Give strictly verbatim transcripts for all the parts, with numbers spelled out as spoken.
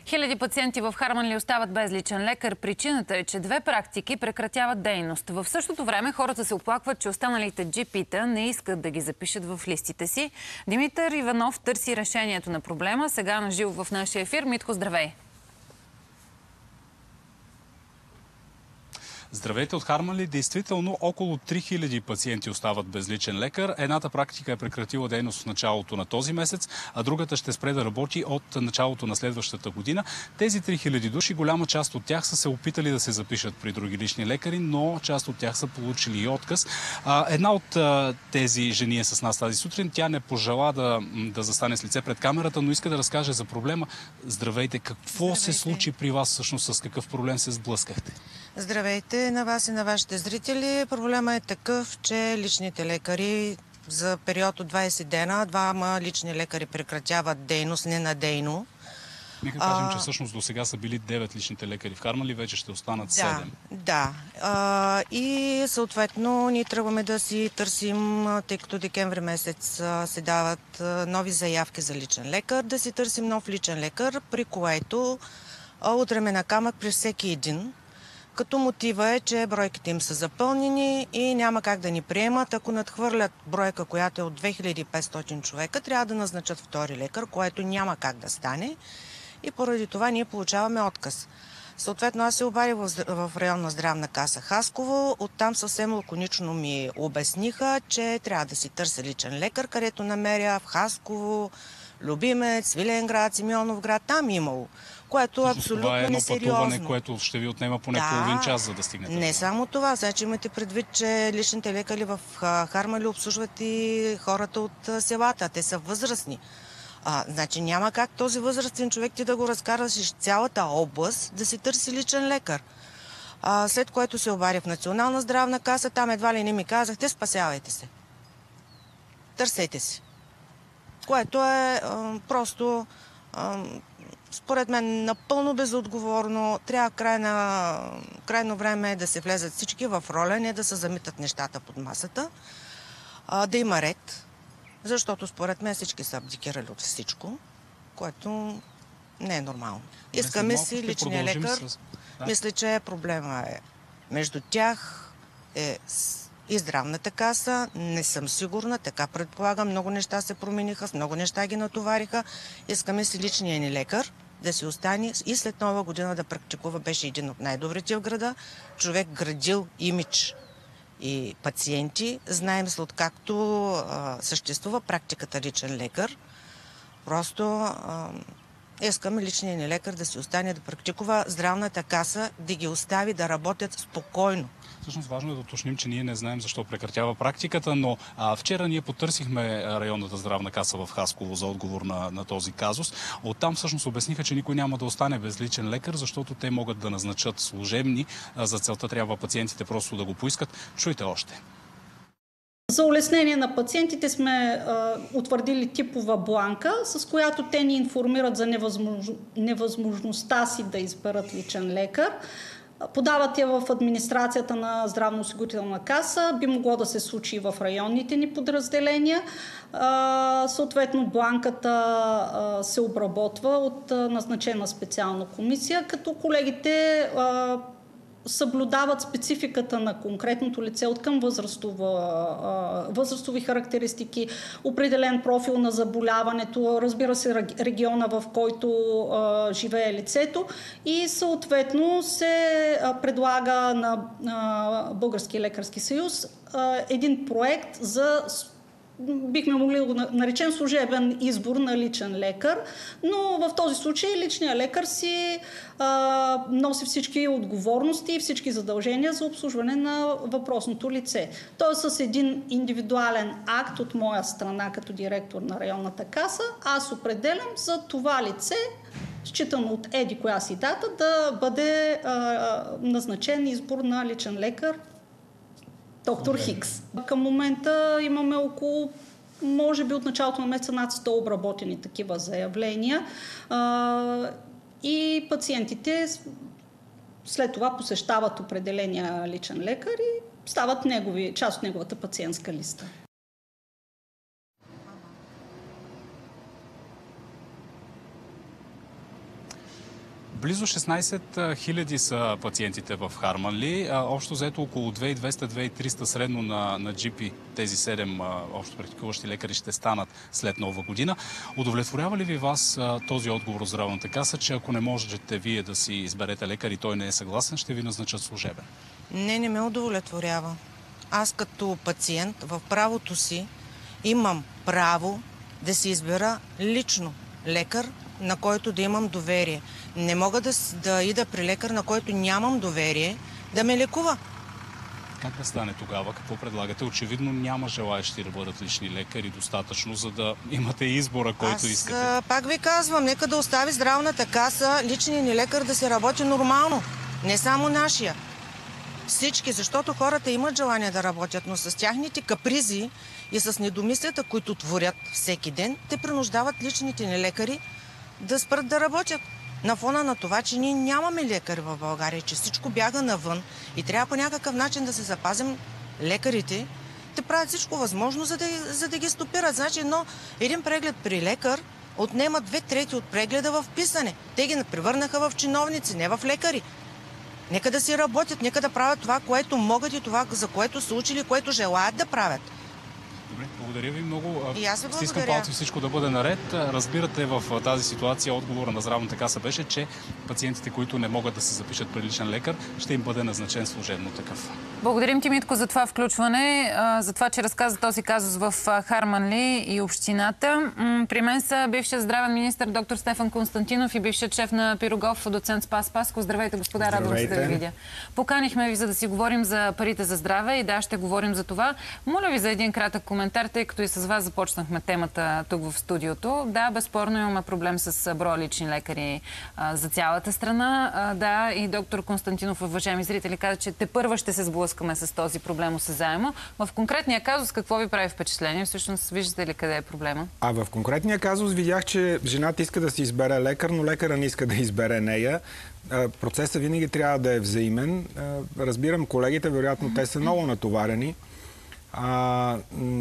Хиляди пациенти в Харманли остават без личен лекар. Причината е, че две практики прекратяват дейност. В същото време хората се оплакват, че останалите джипита не искат да ги запишат в листите си. Димитър Иванов търси решението на проблема. Сега на живо в нашия ефир. Митко, здравей! Здравейте от Харманли. Действително около три хиляди пациенти остават без личен лекар. Едната практика е прекратила дейност в началото на този месец, а другата ще спре да работи от началото на следващата година. Тези три хиляди души, голяма част от тях са се опитали да се запишат при други лични лекари, но част от тях са получили и отказ. Една от тези жени е с нас тази сутрин. Тя не пожела да, да застане с лице пред камерата, но иска да разкаже за проблема. Здравейте! Какво Здравейте. се случи при вас всъщност? С какъв проблем се сблъскахте? Здравейте на вас и на вашите зрители. Проблема е такъв, че личните лекари за период от двайсет дена, двама лични лекари прекратяват дейност ненадейно. Нека кажем, че всъщност до сега са били девет личните лекари в Харманли, вече ще останат седем. Да, да. А, и съответно ние тръгваме да си търсим, тъй като декември месец а, се дават а, нови заявки за личен лекар, да си търсим нов личен лекар, при което а, утреме на камък при всеки един. Като мотива е, че бройките им са запълнени и няма как да ни приемат. Ако надхвърлят бройка, която е от две хиляди и петстотин човека, трябва да назначат втори лекар, което няма как да стане. И поради това ние получаваме отказ. Съответно, аз се обадих в районна здравна каса Хасково. Оттам съвсем лаконично ми обясниха, че трябва да си търся личен лекар, където намеря в Хасково, Любимец, Свиленград, Симеоновград. Там имало. Което е абсолютно това е едно несериозно. пътуване, което ще ви отнема поне да, половин час, за да стигнете. Не само това. Значи имате предвид, че личните лекари в Харманли обслужват и хората от селата. Те са възрастни. А, значи няма как този възрастен човек ти да го разкараш из цялата област да си търси личен лекар. А, след което се обадих в Национална здравна каса, там едва ли не ми казахте, спасявайте се. Търсете си. Което е а, просто... А, според мен напълно безотговорно. Трябва крайна, крайно време да се влезат всички в роля, не да се замитат нещата под масата, а, да има ред, защото според мен всички са абдикирали от всичко, което не е нормално. Искаме си личния лекар. С... Да. Мисля, че проблема е между тях е и здравната каса. Не съм сигурна, така предполагам. Много неща се промениха, с много неща ги натовариха. Искаме си личния ни лекар да си остане и след Нова година да практикува. Беше един от най-добрите в града. Човек градил имидж и пациенти. Знаем се откакто а, съществува практиката личен лекар. Просто а, искаме личния ни лекар да си остане да практикува, здравната каса да ги остави да работят спокойно. Всъщност важно е да уточним, че ние не знаем защо прекратява практиката, но а, вчера ние потърсихме районната здравна каса в Хасково за отговор на, на този казус. Оттам всъщност обясниха, че никой няма да остане без личен лекар, защото те могат да назначат служебни. А, за целта трябва пациентите просто да го поискат. Чуйте още. За улеснение на пациентите сме а, утвърдили типова бланка, с която те ни информират за невъзмож... невъзможността си да изберат личен лекар. Подават я в администрацията на здравноосигурителна каса. Би могло да се случи и в районните ни подразделения. А, съответно, бланката а, се обработва от а, назначена специална комисия, като колегите а, съблюдават спецификата на конкретното лице от към възрастова, възрастови характеристики, определен профил на заболяването, разбира се региона, в който а, живее лицето, и съответно се предлага на а, Българския лекарски съюз а, един проект за, бихме могли да го наречем, служебен избор на личен лекар, но в този случай личният лекар си а, носи всички отговорности и всички задължения за обслужване на въпросното лице. Тоест с един индивидуален акт от моя страна като директор на районната каса, аз определям за това лице, считано от еди коя си дата, да бъде а, назначен избор на личен лекар доктор Хикс. Към момента имаме около, може би от началото на месеца, над сто обработени такива заявления. А, и пациентите след това посещават определения личен лекар и стават негови, част от неговата пациентска листа. Близо шестнайсет хиляди са пациентите в Харманли. Общо взето около две хиляди и двеста - две хиляди и триста средно на, на джи пи. Тези седем общо практикуващи лекари ще станат след нова година. Удовлетворява ли ви вас този отговор от Здравната каса, че ако не можете вие да си изберете лекар и той не е съгласен, ще ви назначат служебен? Не, не ме удовлетворява. Аз като пациент в правото си имам право да си избера лично лекар, на който да имам доверие. Не мога да, да ида при лекар, на който нямам доверие, да ме лекува. Как да стане тогава? Какво предлагате? Очевидно няма желаещи да бъдат лични лекари достатъчно, за да имате избора, който Аз, искате. Аз пак ви казвам, нека да остави Здравната каса личният ни лекар да се работи нормално. Не само нашия. Всички, защото хората имат желание да работят, но с тяхните капризи и с недомислията, които творят всеки ден, те принуждават личните ни лекари да спрат да работят. На фона на това, че ние нямаме лекари в България, че всичко бяга навън и трябва по някакъв начин да се запазим лекарите, те правят всичко възможно, за да, за да ги стопират. Значи, но един преглед при лекар отнема две трети от прегледа в писане. Те ги превърнаха в чиновници, не в лекари. Нека да си работят, нека да правят това, което могат и това, за което са учили, което желаят да правят. Добре, благодаря ви много. И аз ви Стискам благодаря. палци всичко да бъде наред. Разбирате, в тази ситуация отговора на Здравната каса беше, че пациентите, които не могат да се запишат при личен лекар, ще им бъде назначен служебно такъв. Благодарим ти, Митко, за това включване, за това, че разказа този казус в Харманли и общината. При мен са бившият здравен министър доктор Стефан Константинов и бившият шеф на Пирогов, доцент Спас Пасков. Здравейте, господа, радвам се да ви видя. Поканихме ви, за да си говорим за парите за здраве и да, ще говорим за това. Моля ви за един кратък коментар, тъй като и с вас започнахме темата тук в студиото. Да, безспорно имаме проблем с броя лични лекари а, за цялата страна. А, да, и доктор Константинов, уважаеми зрители, каза, че тепърва ще се сблъскаме с този проблем осезаемо. В конкретния казус какво ви прави впечатление? Всъщност, виждате ли къде е проблема? А в конкретния казус видях, че жената иска да си избере лекар, но лекара не иска да избере нея. Процесът винаги трябва да е взаимен. Разбирам колегите, вероятно те са много натоварени. А,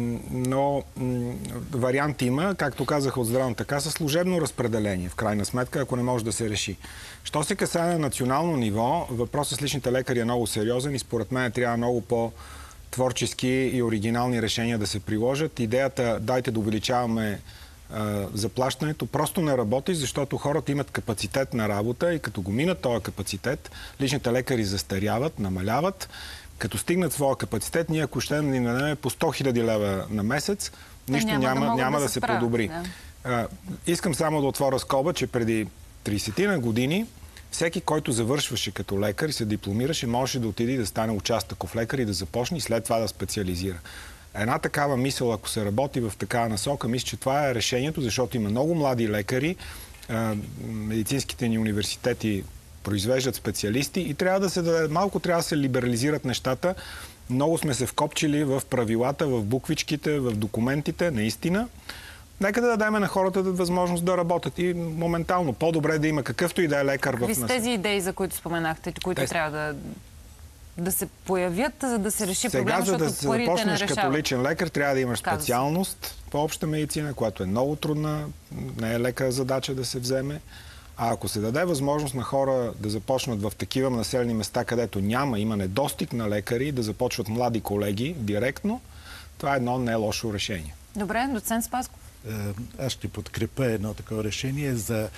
но вариант има, както казах от Здравната каса, служебно разпределение, в крайна сметка, ако не може да се реши. Що се касае на национално ниво, въпросът с личните лекари е много сериозен и според мен трябва много по-творчески и оригинални решения да се приложат. Идеята дайте да увеличаваме а, заплащането просто не работи, защото хората имат капацитет на работа и като го минат този капацитет, личните лекари застаряват, намаляват. Като стигнат своя капацитет, ние ако ще ни дадем по сто хиляди лева на месец, нищо няма, няма, да, няма да, да се справят, подобри. Да. А, искам само да отворя скоба, че преди трийсет години всеки, който завършваше като лекар и се дипломираше, можеше да отиде да стане участъков лекар и да започне и след това да специализира. Една такава мисъл, ако се работи в такава насока, мисля, че това е решението, защото има много млади лекари, а, медицинските ни университети произвеждат специалисти и трябва да се даде, малко трябва да се либерализират нещата. Много сме се вкопчили в правилата, в буквичките, в документите, наистина. Нека да дадем на хората възможност да работят и моментално по-добре да има какъвто и да е лекар в нас. Какви са тези идеи, за които споменахте, които Те... трябва да, да се появят, за да се реши Сега, проблема, за да защото парите започнеш не решават? като личен лекар, трябва да имаш специалност по обща медицина, която е много трудна, не е лека задача да се вземе. А ако се даде възможност на хора да започнат в такива населени места, където няма, има недостиг на лекари, да започват млади колеги директно, това е едно не лошо решение. Добре, доцент Спасков. Аз ще подкрепя едно такова решение за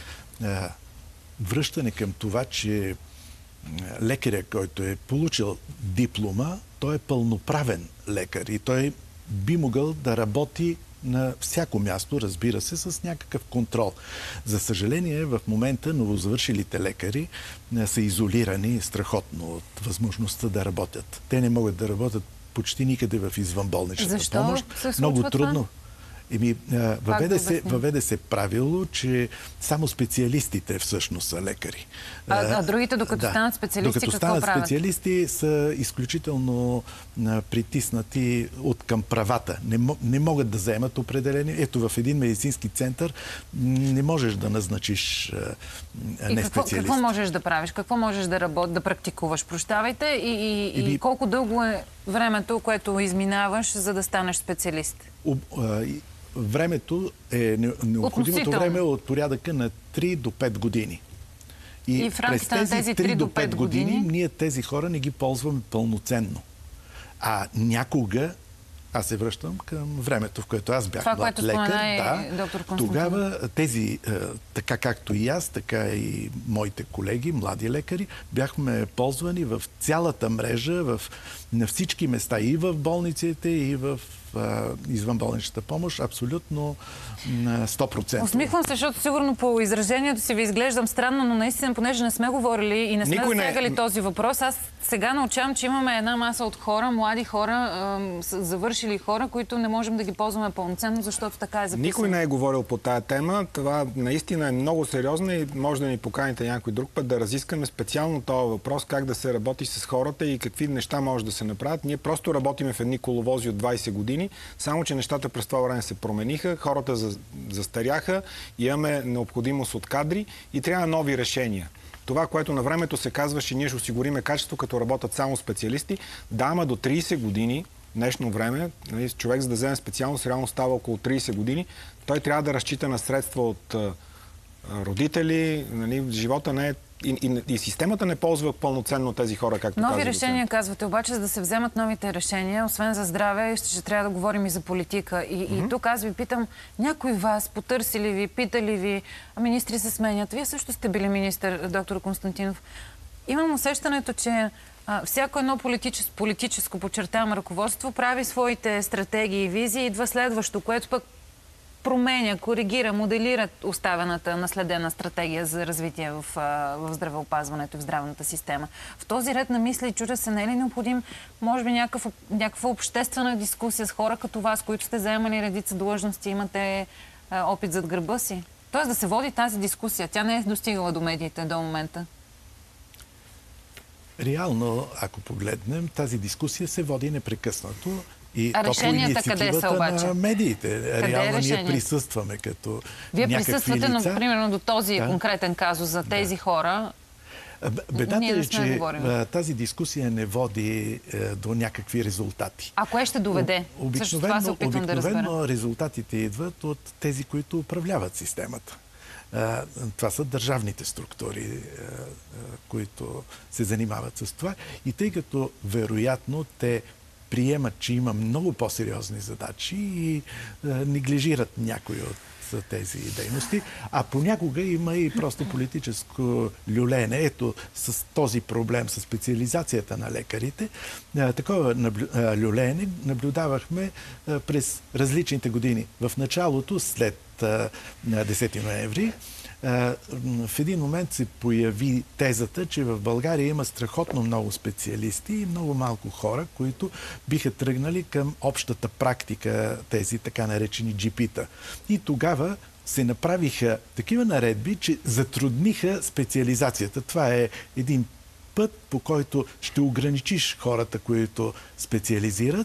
връщане към това, че лекаря, който е получил диплома, той е пълноправен лекар и той би могъл да работи на всяко място, разбира се, с някакъв контрол. За съжаление, в момента новозавършилите лекари са изолирани страхотно от възможността да работят. Те не могат да работят почти никъде в извънболничната Защо помощ. се случва Много трудно. Това? Еми, въведе, се, въведе се правило, че само специалистите всъщност са лекари. А, а другите, докато да, станат специалисти, докато какво станат правят? специалисти, са изключително а, притиснати от към правата. Не, не могат да заемат определени. Ето, в един медицински център не можеш да назначиш а, не какво, специалист. какво можеш да правиш? Какво можеш да работиш, да практикуваш? Прощавайте. И, и, и, и колко дълго е времето, което изминаваш, за да станеш специалист? Времето е необходимото време от порядъка на три до пет години. И, И в рамките през тези на тези три до пет години, години ние тези хора не ги ползваме пълноценно. А някога, аз се връщам към времето, в което аз бях Това, млад което лекар. спомена и Да, доктор Константинов. тогава тези, е, така както и аз, така и моите колеги, млади лекари, бяхме ползвани в цялата мрежа, в, на всички места, и в болниците, и в извънболничната помощ, абсолютно на сто процента. Усмихвам се, защото сигурно по изражението си ви изглеждам странно, но наистина, понеже не сме говорили и не сме Никой не- засягали този въпрос, аз сега научавам, че имаме една маса от хора, млади хора, ем, с- завършили хора, които не можем да ги ползваме пълноценно, защото така е записано. Никой не е говорил по тая тема. Това наистина е много сериозно и може да ни поканите някой друг път да разискаме специално този въпрос, как да се работи с хората и какви неща може да се направят. Ние просто работиме в едни коловози от двайсет години, само че нещата през това време се промениха, хората за- застаряха, имаме необходимост от кадри и трябва нови решения. Това, което на времето се казваше, ние ще осигуриме качество, като работят само специалисти, да, ама до трийсет години, днешно време, нали, човек за да вземе специалност, реално става около трийсет години, той трябва да разчита на средства от а, родители, нали, живота не е и, и, и системата не ползва пълноценно тези хора, както Нови каза решения, доцент. казвате, обаче, за да се вземат новите решения, освен за здраве, ще, ще трябва да говорим и за политика. И, mm-hmm. и тук аз ви питам, някой вас потърсили ви, питали ви, а министри се сменят. Вие също сте били министър, доктор Константинов. Имам усещането, че а, всяко едно политическо, политическо, подчертавам, ръководство прави своите стратегии и визии, идва следващо, което пък променя, коригира, моделира оставената наследена стратегия за развитие в, в здравеопазването и в здравната система. В този ред на мисли, чудя се, не е ли необходим, може би, някакъв, някаква обществена дискусия с хора като вас, които сте заемали редица длъжности, имате а, опит зад гърба си? Тоест да се води тази дискусия. Тя не е достигала до медиите до момента. Реално, ако погледнем, тази дискусия се води непрекъснато. И А то по решенията къде са инициативата обаче? на медиите. Къде е Реално ние решението? присъстваме като Вие някакви присъствате, но лица. примерно до този Да. конкретен казус за тези Да. хора. Б- Бедата Ние не е, сме че говорили. а, тази дискусия не води е, до някакви резултати. А кое ще доведе? Също това се опитвам да разбера. обикновено резултатите идват от тези, които управляват системата. А, това са държавните структури, а, а, които се занимават с това. И тъй като вероятно те приемат, че има много по-сериозни задачи и а, неглижират някои от за тези дейности, а понякога има и просто политическо люлене. Ето, с този проблем, с специализацията на лекарите, а, такова наблю... а, люлене наблюдавахме а, през различните години. В началото, след а, десети ноември, а, в един момент се появи тезата, че в България има страхотно много специалисти и много малко хора, които биха тръгнали към общата практика, тези така наречени джи пи-та. И тогава се направиха такива наредби, че затрудниха специализацията. Това е един път, по който ще ограничиш хората, които специализират,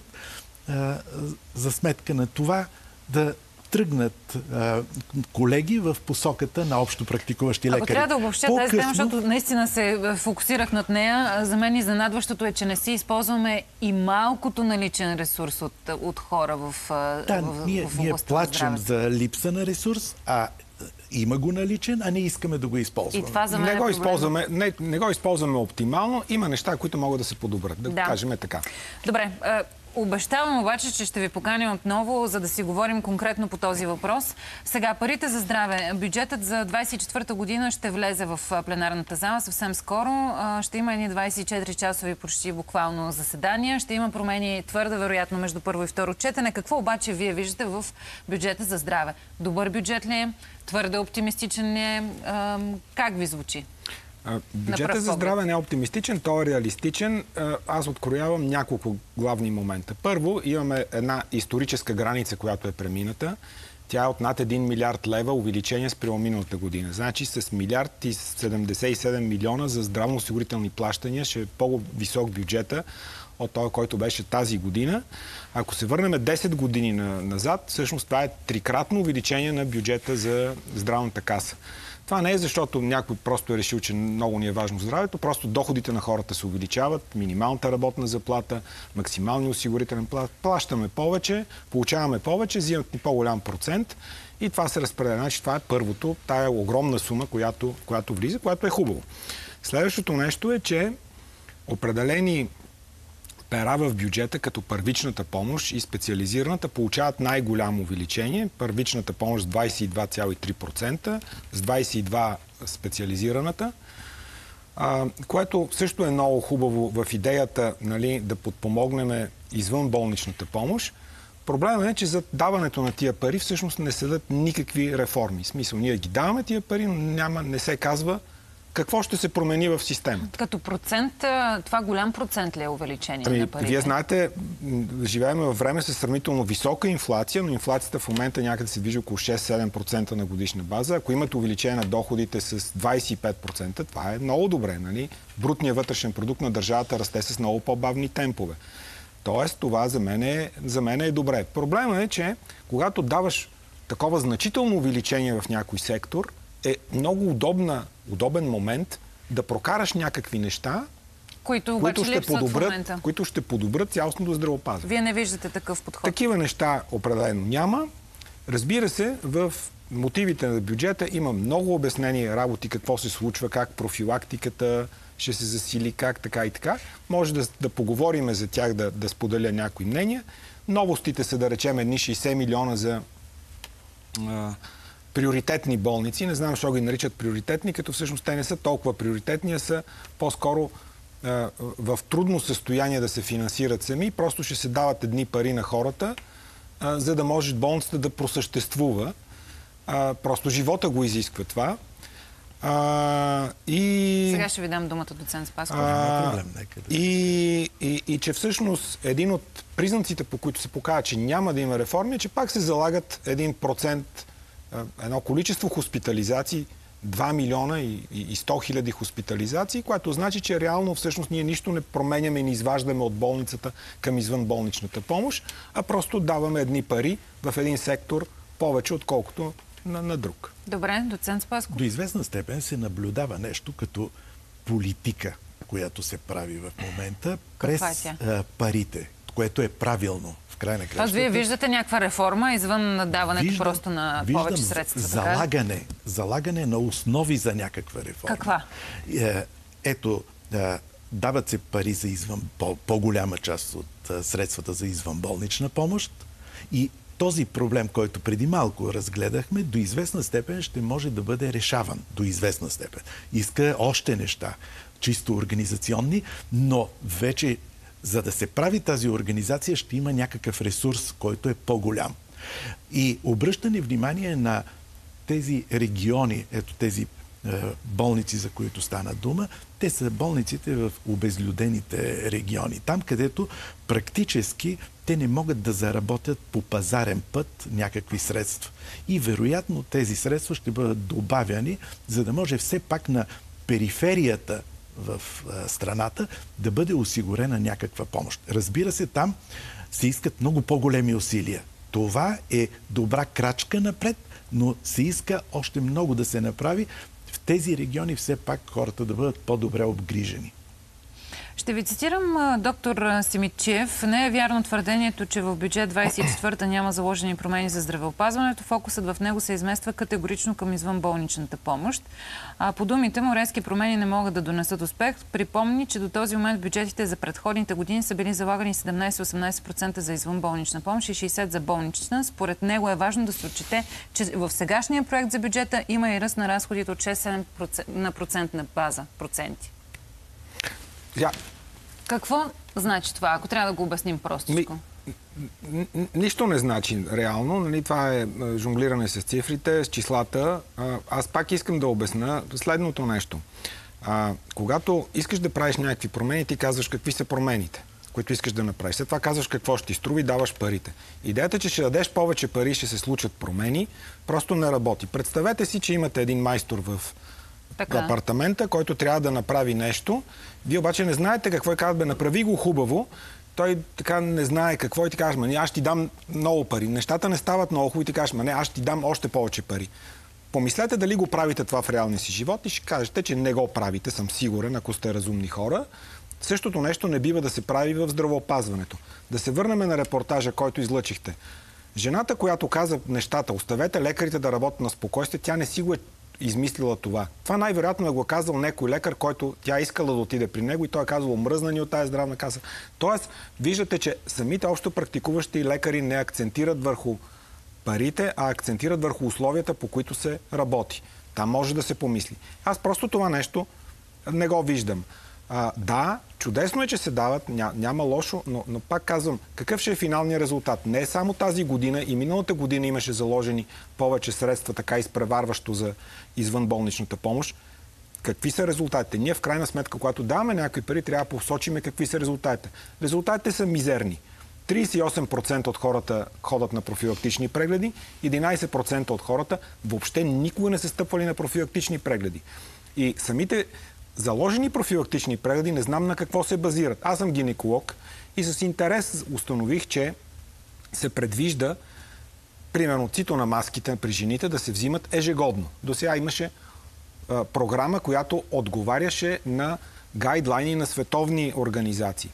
а, за сметка на това да тръгнат а, колеги в посоката на общо практикуващи лекари. Ако трябва да обобщя тази тема, защото наистина се фокусирах над нея, за мен изненадващото е, че не си използваме и малкото наличен ресурс от, от хора в, да, в, ние, в ние областта на плачем здравето. за липса на ресурс, а има го наличен, а не искаме да го И използваме. това за мен Не е го, проблем. използваме, не, не го използваме оптимално. Има неща, които могат да се подобрят. Да, Да. го кажем така. Добре. е, Обещавам обаче, че ще ви поканя отново, за да си говорим конкретно по този въпрос. Сега, парите за здраве. Бюджетът за двайсет и четвърта година ще влезе в а, пленарната зала съвсем скоро. А, Ще има едни двайсет и четири часови почти буквално заседания. Ще има промени твърде вероятно между първо и второ четене. Какво обаче вие виждате в бюджета за здраве? Добър бюджет ли е? Твърде оптимистичен ли е? А, Как ви звучи? А, Бюджетът пръв за поглед. здраве не е оптимистичен, той е реалистичен. А, Аз откроявам няколко главни момента. Първо, имаме една историческа граница, която е премината. Тя е от над един милиард лева увеличение спрямо миналата година. Значи с милиард и седемдесет и седем милиона за здравноосигурителни плащания ще е по-висок бюджета от този, който беше тази година. Ако се върнем десет години на, назад, всъщност това е трикратно увеличение на бюджета за здравната каса. Това не е защото някой просто е решил, че много ни е важно здравето, просто доходите на хората се увеличават, минималната работна заплата, максимални осигурителен плат, плащаме повече, получаваме повече, взимат ни по-голям процент и това се разпределя. Значи това е първото, тая огромна сума, която, която влиза, която е хубаво. Следващото нещо е, че определени пера в бюджета, като първичната помощ и специализираната, получават най-голямо увеличение. Първичната помощ с двадесет и два цяло и три процента, с двадесет и два процента специализираната, а, което също е много хубаво в идеята, нали, да подпомогнем извън болничната помощ. Проблемът е, че за даването на тия пари всъщност не седат никакви реформи. В смисъл, ние ги даваме тия пари, но няма, не се казва какво ще се промени в системата. Като процент, това голям процент ли е увеличение ами, на парите? Вие знаете, живеем във време с сравнително висока инфлация, но инфлацията в момента някъде се движи около шест-седем процента на годишна база. Ако имате увеличение на доходите с двадесет и пет процента, това е много добре. Нали? Брутният вътрешен продукт на държавата расте с много по-бавни темпове. Тоест, това за мен е, за мен е добре. Проблемът е, че когато даваш такова значително увеличение в някой сектор, е много удобна, удобен момент да прокараш някакви неща, които, които, ще подобрят, които ще подобрят цялостното здравеопазване. Вие не виждате такъв подход? Такива неща определено няма. Разбира се, в мотивите на бюджета има много обяснения работи, какво се случва, как профилактиката ще се засили, как така и така. Може да, да поговорим за тях, да, да споделя някои мнения. Новостите са, да речем, едни шейсет милиона за а, приоритетни болници. Не знам, защо ги наричат приоритетни, като всъщност те не са толкова приоритетни, а са по-скоро а, в трудно състояние да се финансират сами. Просто ще се дават едни пари на хората, а, за да може болницата да просъществува. А, просто живота го изисква това. А, и... Сега ще ви дам думата, доцент Спасков. А, и, и, и че всъщност един от признаците, по които се показва, че няма да има реформи, е, че пак се залагат един процент, едно количество хоспитализации, два милиона и, и, и сто хиляди хоспитализации, което значи, че реално всъщност ние нищо не променяме и не изваждаме от болницата към извънболничната помощ, а просто даваме едни пари в един сектор повече, отколкото на, на друг. Добре, доцент Спасков. До известна степен се наблюдава нещо като политика, която се прави в момента през е парите, което е правилно. В край на кращата. Аз вие виждате някаква реформа извън даването виждам, просто на повече средства? Залагане, така? залагане на основи за някаква реформа. Каква? Е, ето, е, дават се пари за извън, по, по-голяма част от е, средствата за извънболнична помощ и този проблем, който преди малко разгледахме, до известна степен ще може да бъде решаван. До известна степен. Иска още неща, чисто организационни, но вече за да се прави тази организация, ще има някакъв ресурс, който е по-голям. И обръщане внимание на тези региони, ето тези е, болници, за които стана дума, те са болниците в обезлюдените региони. Там, където практически те не могат да заработят по пазарен път някакви средства. И вероятно тези средства ще бъдат добавяни, за да може все пак на периферията в а, страната да бъде осигурена някаква помощ. Разбира се, там се искат много по-големи усилия. Това е добра крачка напред, но се иска още много да се направи в тези региони все пак хората да бъдат по-добре обгрижени. Ще ви цитирам доктор Симидчиев. Не е вярно твърдението, че в бюджет двадесет и четвърта няма заложени промени за здравеопазването. Фокусът в него се измества категорично към извънболничната помощ. А по думите му, резки промени не могат да донесат успех. Припомни, че до този момент бюджетите за предходните години са били залагани седемнадесет-осемнадесет процента за извънболнична помощ и шейсет процента за болнична. Според него е важно да се отчете, че в сегашния проект за бюджета има и ръст на разходите от шест-седем процента на процентна база. Проценти. Я... Какво значи това, ако трябва да го обясним простичко? Ми, нищо не значи реално. Нали? Това е жонглиране с цифрите, с числата. А, аз пак искам да обясня следното нещо. А, когато искаш да правиш някакви промени, ти казваш какви са промените, които искаш да направиш. След това казваш какво ще ти струва и даваш парите. Идеята, че ще дадеш повече пари, ще се случат промени, просто не работи. Представете си, че имате един майстор в Така. апартамента, който трябва да направи нещо. Вие обаче не знаете какво е, казват, бе, направи го хубаво. Той така не знае какво и ти кажеш, ма не, аз ще ти дам много пари. Нещата не стават много хубаво и ти кажеш, ма не, аз ще ти дам още повече пари. Помислете дали го правите това в реалния си живот и ще кажете, че не го правите, съм сигурен, ако сте разумни хора. Същото нещо не бива да се прави в здравеопазването. Да се върнем на репортажа, който излъчихте. Жената, която каза нещата, оставете лекарите да работят на спокойствие, тя не си го е измислила това. Това най-вероятно е го казал някой лекар, който тя искала да отиде при него и той е казал, мръзна ни от тази здравна каса. Тоест, виждате, че самите общо практикуващи лекари не акцентират върху парите, а акцентират върху условията, по които се работи. Там може да се помисли. Аз просто това нещо не го виждам. А, да, чудесно е, че се дават, ня, няма лошо, но, но пак казвам, какъв ще е финалният резултат? Не е само тази година, и миналата година имаше заложени повече средства, така изпреварващо за извънболничната помощ. Какви са резултатите? Ние в крайна сметка, когато даваме някакви пари, трябва да посочим какви са резултатите. Резултатите са мизерни. тридесет и осем процента от хората ходят на профилактични прегледи, единадесет процента от хората въобще никога не са стъпвали на профилактични прегледи. И самите заложени профилактични прегледи не знам на какво се базират. Аз съм гинеколог и с интерес установих, че се предвижда примерно цитонамаските при жените да се взимат ежегодно. До сега имаше а, програма, която отговаряше на гайдлайни на световни организации.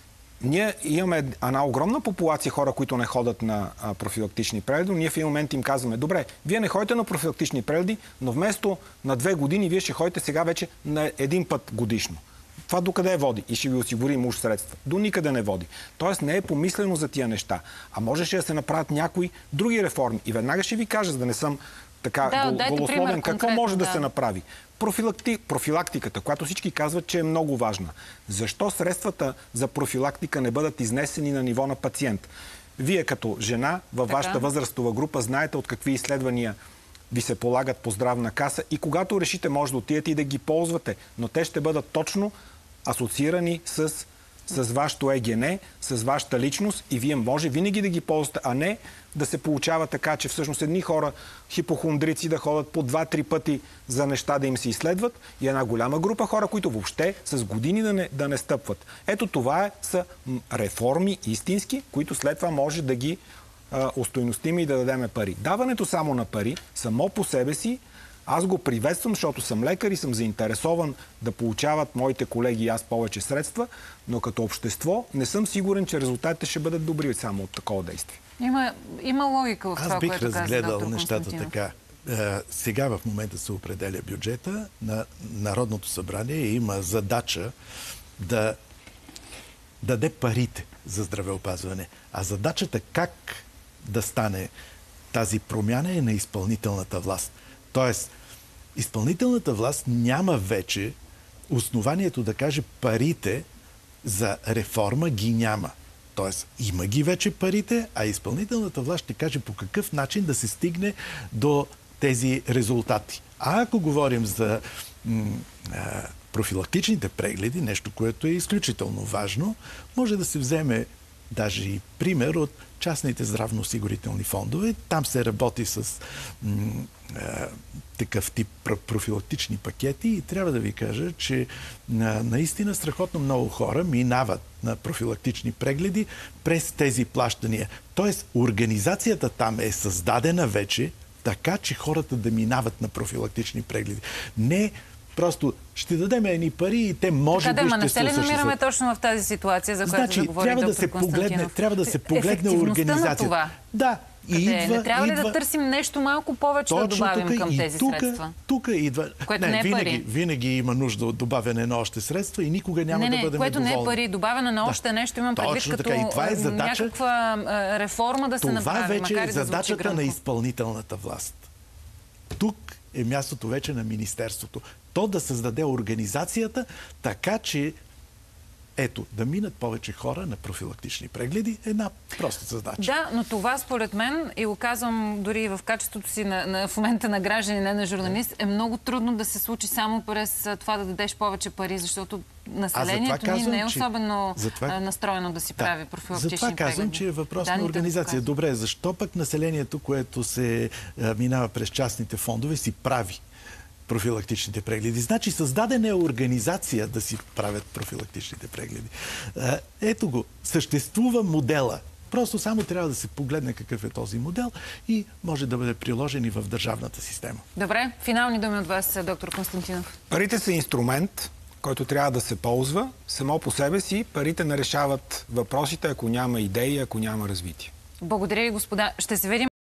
Ние имаме една огромна популация хора, които не ходят на а, профилактични прегледи. Ние в един момент им казваме, добре, вие не ходите на профилактични прегледи, но вместо на две години, вие ще ходите сега вече на един път годишно. Това докъде води? И ще ви осигурим уж средства. До никъде не води. Тоест не е помислено за тия неща. А можеше да се направят някои други реформи. И веднага ще ви кажа, за да не съм така да, гол, голословен, какво може да, да се направи. Профилакти... Профилактиката, която всички казват, че е много важна. Защо средствата за профилактика не бъдат изнесени на ниво на пациент? Вие като жена във така. Вашата възрастова група знаете от какви изследвания ви се полагат по здравна каса и когато решите, може да отидете и да ги ползвате, но те ще бъдат точно асоциирани с, с вашето ЕГН, с вашата личност и вие може винаги да ги ползвате, а не да се получава така, че всъщност едни хора, хипохондрици, да ходят по два-три пъти за неща да им се изследват и една голяма група хора, които въобще с години да не, да не стъпват. Ето това е, са реформи истински, които след това може да ги а, устойностим и да дадеме пари. Даването само на пари, само по себе си, аз го приветствам, защото съм лекар и съм заинтересован да получават моите колеги и аз повече средства, но като общество не съм сигурен, че резултатите ще бъдат добри само от такова действие. Има, има логика в това, Аз бих което каза разгледал доктор нещата така. Е, сега в момента се определя бюджета на Народното събрание и има задача да даде парите за здравеопазване. А задачата как да стане тази промяна е на изпълнителната власт. Тоест, изпълнителната власт няма вече основанието да каже парите за реформа ги няма. Тоест, има ги вече парите, а изпълнителната власт ще каже по какъв начин да се стигне до тези резултати. А ако говорим за м- а, профилактичните прегледи, нещо, което е изключително важно, може да се вземе даже и пример от частните здравноосигурителни фондове. Там се работи с м- а, такъв тип профилактични пакети и трябва да ви кажа, че а, наистина страхотно много хора минават на профилактични прегледи през тези плащания. Тоест, организацията там е създадена вече така, че хората да минават на профилактични прегледи. Не просто ще дадем едни пари и те може така, би да, ще се осъществят. Не се ли намираме осъществят. точно в тази ситуация, за която Значи, да говори трябва да доктор се погледне, Константинов? трябва да се погледне Ефективността организацията. на това. Да. Къде? Идва, Не трябва ли идва... да търсим нещо малко повече Точно да добавим тука, към и тези тука, средства? Тук идва. Което не, не е винаги, пари. Винаги има нужда от добавяне на още средства и никога няма не, не, да бъдем което доволни. не е пари. Добавяне на още да. нещо имам предвид Точно като така. И това е задача, някаква а, реформа да се това направи, вече макар е и да звучи задачата гръмко. на изпълнителната власт. Тук е мястото вече на Министерството. То да създаде организацията така, че ето, да минат повече хора на профилактични прегледи е една проста задача. Да, но това според мен, и го казвам дори в качеството си на, на, в момента на гражданин, не на журналист, е много трудно да се случи само през това да дадеш повече пари, защото населението ни казвам, не е особено че... това... настроено да си да. прави профилактични прегледи. Затова казвам, че е въпрос Даните на организация. Добре, защо пък населението, което се а, минава през частните фондове, си прави профилактичните прегледи. Значи създадена е организация да си правят профилактичните прегледи. Ето го, съществува модела. Просто само трябва да се погледне какъв е този модел и може да бъде приложен и в държавната система. Добре, финални думи от вас, доктор Константинов. Парите са инструмент, който трябва да се ползва. Само по себе си парите не решават въпросите, ако няма идеи, ако няма развитие. Благодаря ви, господа. Ще се видим